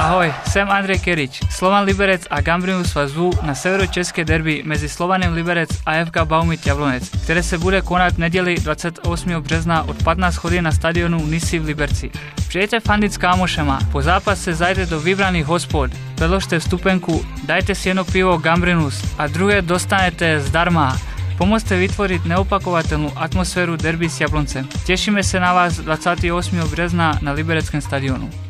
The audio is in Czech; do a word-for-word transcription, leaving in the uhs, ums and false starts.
Ahoj, jsem Andrej Kerič. Slovan Liberec a Gambrinus vás zvu na severočeské derby mezi Slovanem Liberec a F K Baumit Jablonec, které se bude konat v neděli dvacátého osmého března od patnáct hodin na stadionu Nisi v Liberci. Přijďte fandit s kámošema, po zápase zajďte do vybraných hospod, predložte vstupenku, dajte si jedno pivo Gambrinus a druhé dostanete zdarma. Pomôžte vytvoriť neopakovateľnú atmosféru derby s Jabloncem. Tešíme sa na vás dvacátého osmého března na Libereckém stadionu.